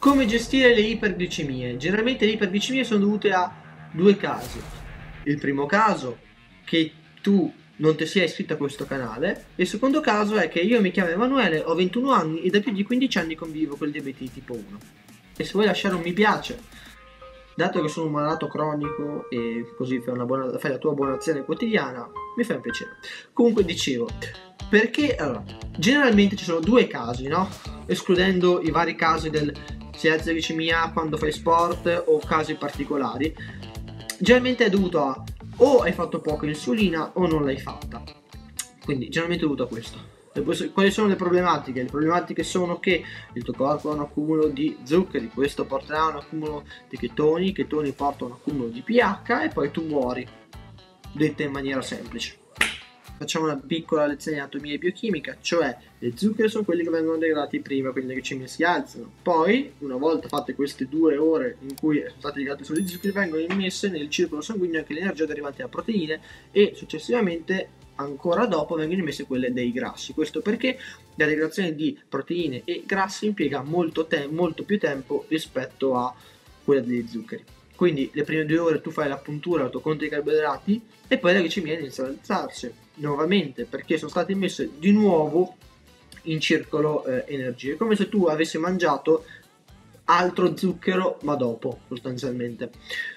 Come gestire le iperglicemie? Generalmente le iperglicemie sono dovute a due casi. Il primo caso, che tu non ti sia iscritto a questo canale. Il secondo caso è che io mi chiamo Emanuele, ho 21 anni e da più di 15 anni convivo con il diabete di tipo 1. E se vuoi lasciare un mi piace, dato che sono un malato cronico e così fai la tua buona azione quotidiana, mi fa un piacere. Comunque dicevo, perché allora, generalmente ci sono due casi, no? Escludendo i vari casi del si alza la glicemia quando fai sport o casi particolari, generalmente è dovuto a o hai fatto poca insulina o non l'hai fatta. Quindi generalmente è dovuto a questo. Quali sono le problematiche? Le problematiche sono che il tuo corpo ha un accumulo di zuccheri, questo porterà a un accumulo di chetoni, i chetoni portano a un accumulo di pH e poi tu muori, detta in maniera semplice. Facciamo una piccola lezione di anatomia e biochimica, cioè le zuccheri sono quelli che vengono degradati prima, quindi le glicemie si alzano. Poi, una volta fatte queste 2 ore in cui sono stati degradati solo gli zuccheri, vengono immesse nel circolo sanguigno anche l'energia derivante da proteine e successivamente, ancora dopo, vengono immesse quelle dei grassi. Questo perché la degradazione di proteine e grassi impiega molto più tempo rispetto a quella degli zuccheri. Quindi le prime 2 ore tu fai la puntura al tuo conto di carboidrati e poi la glicemia inizia ad alzarsi nuovamente perché sono state immesse di nuovo in circolo energie, come se tu avessi mangiato altro zucchero ma dopo, sostanzialmente.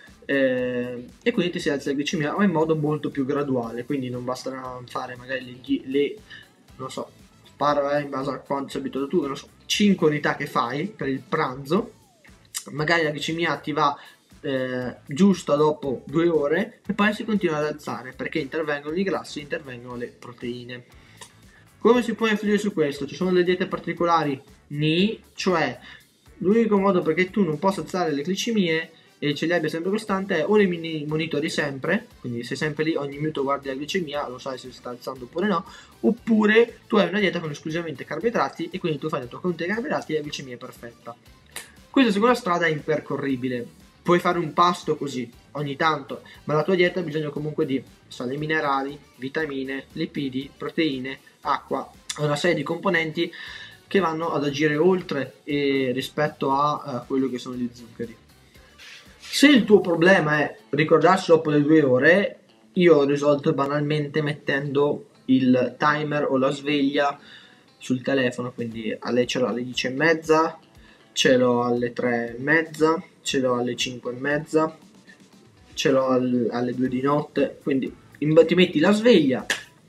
E quindi ti si alza la glicemia ma in modo molto più graduale, quindi non basterà fare magari non so, spara in base a quanto sei abituato tu, non so, 5 unità che fai per il pranzo, magari la glicemia ti va giusto dopo 2 ore e poi si continua ad alzare perché intervengono i grassi, intervengono le proteine. Come si può influire su questo? Ci sono delle diete particolari? Ni, cioè l'unico modo perché tu non possa alzare le glicemie e ce li abbia sempre costante è o le monitori sempre, quindi sei sempre lì, ogni minuto guardi la glicemia, lo sai se sta alzando oppure no, oppure tu hai una dieta con esclusivamente carboidrati e quindi tu fai il tuo conto di carboidrati e la glicemia è perfetta. Questa seconda strada è impercorribile. Puoi fare un pasto così ogni tanto, ma la tua dieta ha bisogno comunque di sali minerali, vitamine, lipidi, proteine, acqua, una serie di componenti che vanno ad agire oltre rispetto a quello che sono gli zuccheri. Se il tuo problema è ricordarsi dopo le 2 ore, io ho risolto banalmente mettendo il timer o la sveglia sul telefono, quindi ce l'ho alle 10:30, ce l'ho alle 3:30, ce l'ho alle 5:30, ce l'ho alle 2 di notte, quindi ti metti la sveglia,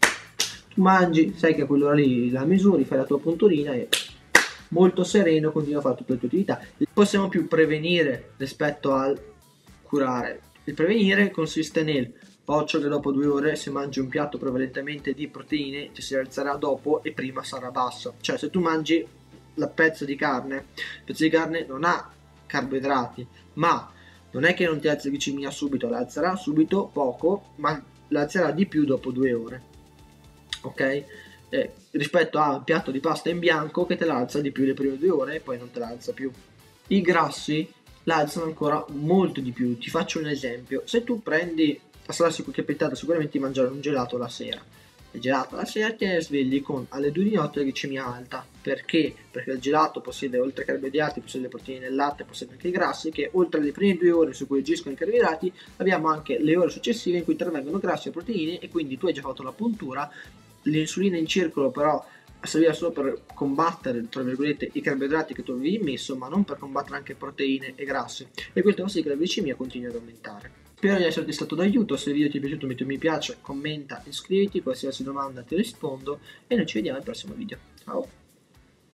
tu mangi, sai che a quell'ora lì la misuri, fai la tua punturina e molto sereno continui a fare tutte le tue attività. Possiamo più prevenire rispetto al curare. Il prevenire consiste nel occhio che dopo 2 ore se mangi un piatto prevalentemente di proteine ti si alzerà dopo e prima sarà basso, cioè se tu mangi il pezzo di carne non ha carboidrati, ma non è che non ti alzi la glicemia subito, la alzerà subito poco, ma la alzerà di più dopo 2 ore, ok? Rispetto a un piatto di pasta in bianco che te la alza di più le prime 2 ore e poi non te la alza più. I grassi la alzano ancora molto di più. Ti faccio un esempio: se tu prendi, sarà capitato sicuramente di mangiare un gelato la sera, il gelato la sera ti svegli con alle 2 di notte la glicemia alta. Perché? Perché il gelato possiede, oltre ai carboidrati, possiede le proteine del latte, possiede anche i grassi, che oltre alle prime 2 ore su cui agiscono i carboidrati abbiamo anche le ore successive in cui intervengono grassi e proteine, e quindi tu hai già fatto la puntura. L'insulina in circolo però serviva solo per combattere, tra virgolette, i carboidrati che tu avevi immesso, ma non per combattere anche proteine e grassi, e questo fa sì che la glicemia continui ad aumentare. Spero di esserti stato d'aiuto. Se il video ti è piaciuto metti un mi piace, commenta, iscriviti, qualsiasi domanda ti rispondo e noi ci vediamo al prossimo video. Ciao!